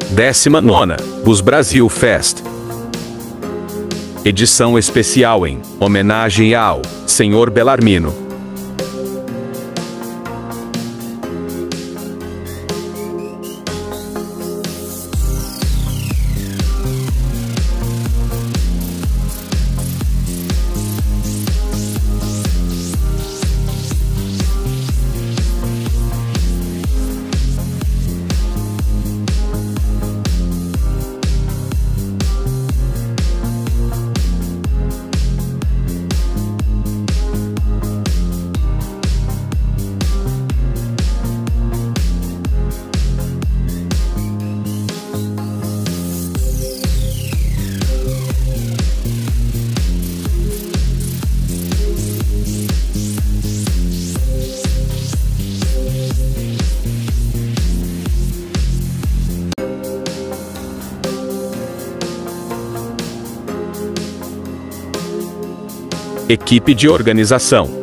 19ª Bus Brasil Fest. Edição especial em homenagem ao Senhor Belarmino. Equipe de organização: